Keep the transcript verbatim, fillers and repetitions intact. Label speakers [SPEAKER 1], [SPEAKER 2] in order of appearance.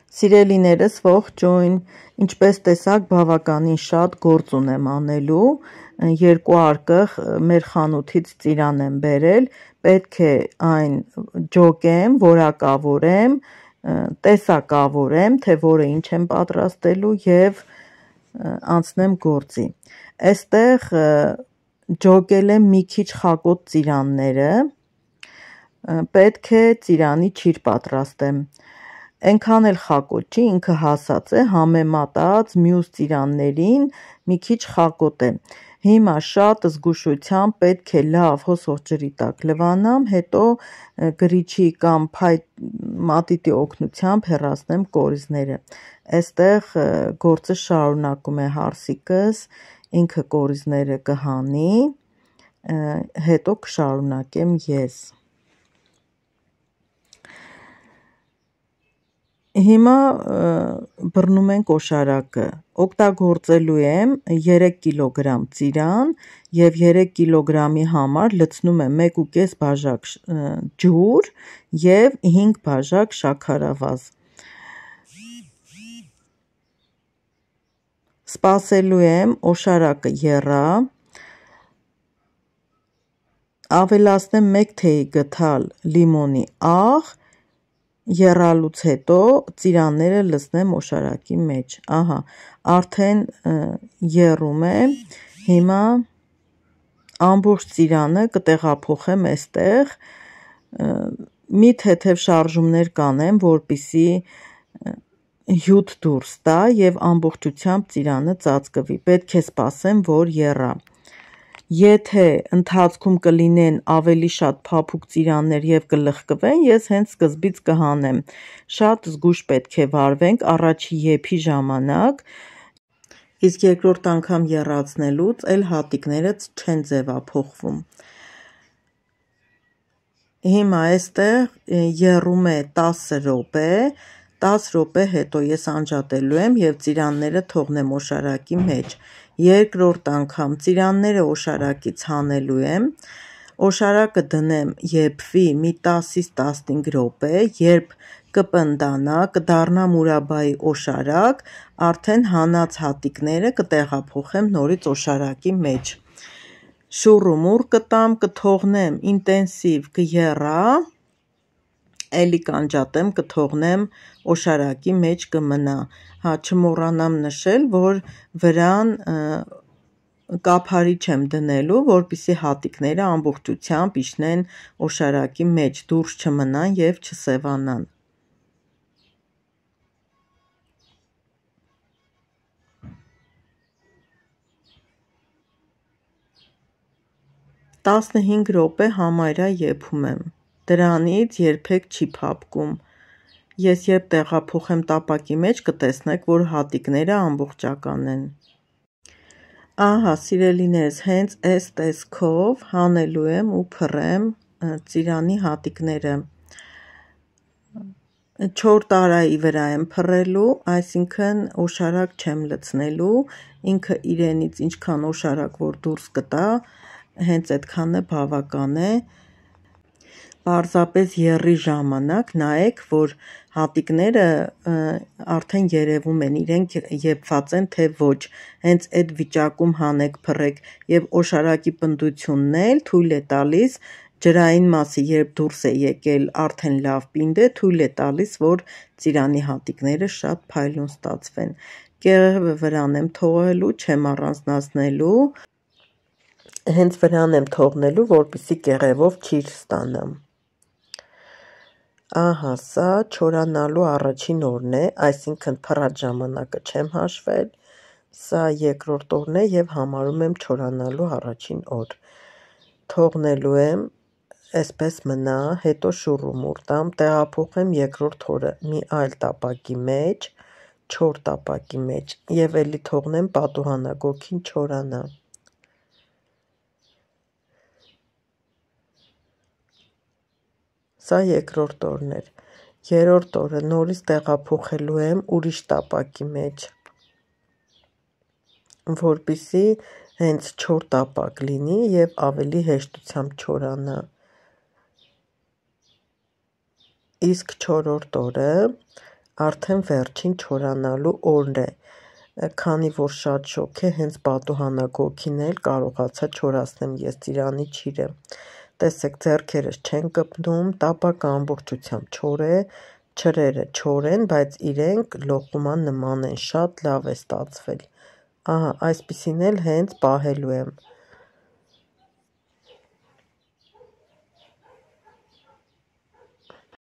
[SPEAKER 1] Սիրելիներս, ողջույն, ինչպես տեսաք, բավականին շատ գործ ունեմ անելու, երկու արկղ մեր խանութից ծիրան եմ բերել, պետք է այն ջոկեմ, որակավորեմ, տեսակավորեմ, թե որը ինչ եմ պատրաստելու և անցնեմ գործի։ Այստեղ ջոկել եմ մի քիչ խակոտ ծիրանները, պետք է ծիրանի չիր պատրաստեմ, այնքան էլ խակոտ չի, ինքը հասած է, համեմատած մյուս ծիրաններին մի քիչ խակոտ է։ Հիմա շատ զգուշությամբ պետք է լավ հոսող ջրի տակ լվանամ, հետո գրիչի կամ մատիտի օգնությամբ հեռացնեմ կորիզները։ Այստեղ գործը շարունակում է հարսիկս, ինքը կորիզները կհանի, հետո կշարունակեմ ես։ Հիմա բռնում ենք օշարակը, օգտագործելու եմ երեք կիլոգրամ ծիրան և երեք կիլոգրամի համար լցնում եմ մեկ ու կես բաժակ ջուր և հինգ բաժակ շաքարավազ։ Սպասելու եմ օշարակը եռա, ավելացնեմ մեկ թեյի գդալ լիմոնի աղ, եռալուց հետո ծիրանները լցնեմ օշարակի մեջ, ահա, արդեն եռում է, հիմա ամբողջ ծիրանը կտեղափոխեմ այստեղ, մի թեթև շարժումներ կանեմ, որպեսզի հյութ դուրս տա և ամբողջությամբ ծիրանը ծածկվի, պետք է սպասեմ, որ եռա։ Եթե ընթացքում կլինեն ավելի շատ փափուկ ծիրաններ և կլխկվեն, ես հենց սկզբից կհանեմ, շատ զգույշ պետք է վարվենք առաջի եփի ժամանակ, իսկ երկրորդ անգամ եռացնելուց էլ հատիկները չեն ձևափոխվում։ Հիմա այստեղ եռում է տասը րոպե, տասը րոպե հետո ես անջատելու եմ և ծիրանները թողնեմ օշարակի մեջ, երկրորդ անգամ ծիրանները օշարակից հանելու եմ, օշարակը դնեմ եփվի մի տասից տասնհինգ րոպե, երբ կպնդանա, կդառնա մուրաբայի օշարակ, արդեն հանած հատիկները կտեղափոխեմ նորից օշարակի մեջ։ Շուռ ու մուռ կտամ, կթողնեմ ինտենսիվ կեռա, էլի կանջատեմ, կթողնեմ օշարակի մեջ կմնա, հա չմոռանամ նշել, որ վրան կափարիչ եմ դնելու, որպեսզի հատիկները ամբողջությամբ իջնեն օշարակի մեջ, դուրս չմնան և չսևանան։ տասնհինգ րոպե համարյա եփում եմ, դրանից երբեք չի փափկում, ես երբ տեղափոխեմ տապակի մեջ կտեսնեք, որ հատիկները ամբողջական են։ Ահա սիրելիներս, հենց այս տեսքով հանելու եմ ու փռեմ ծիրանի հատիկները, չոր տարայի վրա եմ փռելու, այսինքն օշարակ չեմ լցնելու, ինքը իրենից ինչքան օշարակ որ դուրս կտա, հենց այդքանը բավական է, պարզապես եռի ժամանակ նայեք, որ հատիկները արդեն երևում են, իրենք եփված են թե ոչ, հենց այդ վիճակում հանեք փռեք և օշարակի պնդությունն էլ թույլ է տալիս, ջրային մասը երբ դուրս է եկել արդեն լավ պինդ է, թույլ է տալիս, որ ծիրանի հատիկները շատ փայլուն ստացվեն, կեղևը վրան եմ թողելու, չեմ առանձնացնելու, հենց վրան եմ թողնելու, որպեսզի կեղևով ճիր ստանամ։ Ահա սա չորանալու առաջին օրն է, այսինքն փռած ժամանակը չեմ հաշվել, սա երկրորդ օրն է և համարում եմ չորանալու առաջին օր, թողնելու եմ, այսպես մնա, հետո շուռ ու մուռ տամ, տեղափոխեմ երկրորդ օրը մի այլ տապակի մեջ, չոր տապակի մեջ և էլի թողնեմ պատուհանագոգին չորանա։ Սա երկրորդ օրն էր, երրորդ օրը նորից տեղափոխելու եմ ուրիշ տապակի մեջ, որպեսզի հենց չոր տապակ լինի և ավելի հեշտությամբ չորանա։ Իսկ չորրորդ օրը արդեն վերջին չորանալու օրն է, քանի որ շատ շոգ է, հենց պատուհանագոգին էլ կարողացա չորացնեմ ես ծիրանի չիրը, տեսեք ձեռքերս չեն կպնում, տապակը ամբողջությամբ չոր է, չրերը չոր են, բայց իրենք լոխուման նման են, շատ լավ է ստացվել, ահա այսպիսին էլ հենց պահելու եմ,